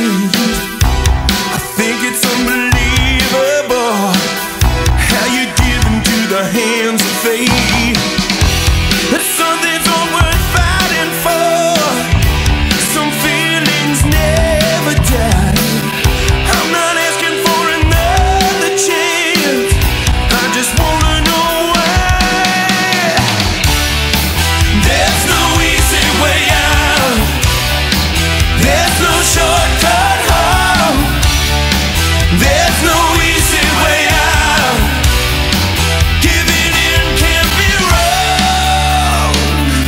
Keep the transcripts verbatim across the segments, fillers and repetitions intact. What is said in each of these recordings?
I think it's unbelievable how you give into the hands of fate. That something's all worth fighting for. Some feelings never die. I'm not asking for another chance. I just wanna know why. There's no easy way out. There's no shortcut home. There's no easy way out. Giving in can't be wrong.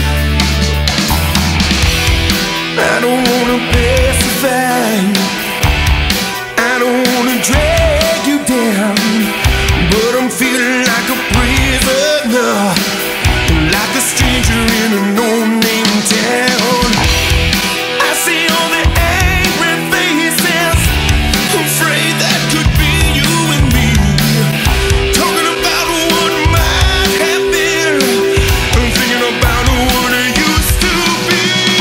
I don't wanna pacify you. I don't wanna drag you down, but I'm feeling like a prisoner, like a stranger in a no-name town. I see all the angry faces, afraid that could be you and me, talking about what might have been, and thinking about what it used to be.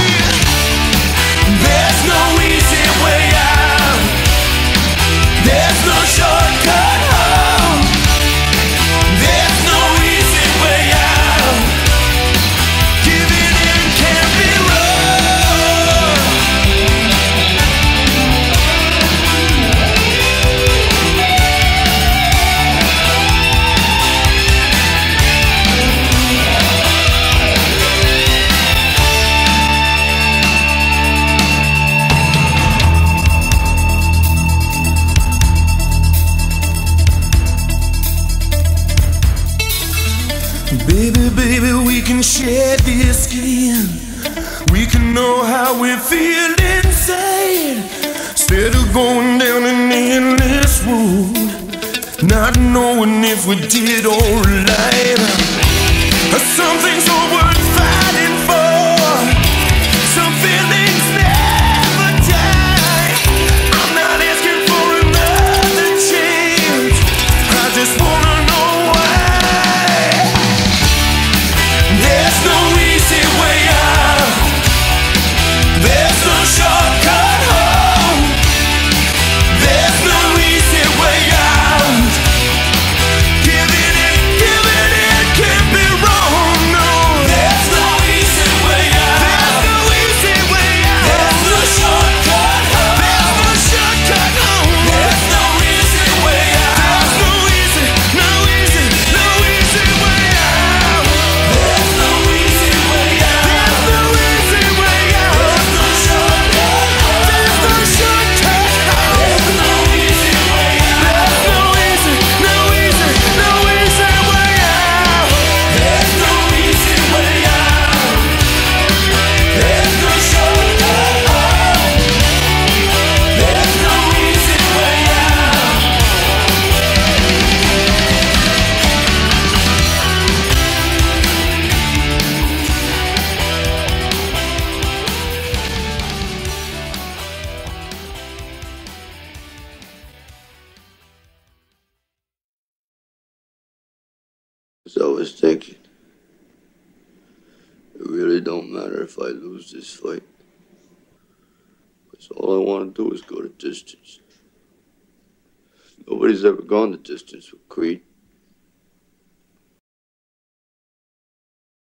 There's no easy way out. There's no shortcut home. There's no easy way out. Giving in can't be wrong. Baby, baby, we can share this skin. We can know how we feel inside, instead of going down an endless road, not knowing if we did alright. Something's all worth fighting for. Some feelings never die. I'm not asking for another chance. I just wanna know why. There's no easy way out. There's no shortcut home. There's no easy way out. Giving in, giving in can't be wrong, no. There's no easy way out. There's no easy way out. There's no shortcut home. There's no shortcut home. There's no easy way out. There's no easy, no easy, no easy way out. There's no easy way out. There's no easy way out. There's no shortcut home. There's no shortcut home. There's no easy way out. There's no easy, no easy, no easy way out. There's no easy way out. There's no shortcut home. There's no easy way out. As I was thinking, it really don't matter if I lose this fight, because all I want to do is go the distance. Nobody's ever gone the distance with Creed.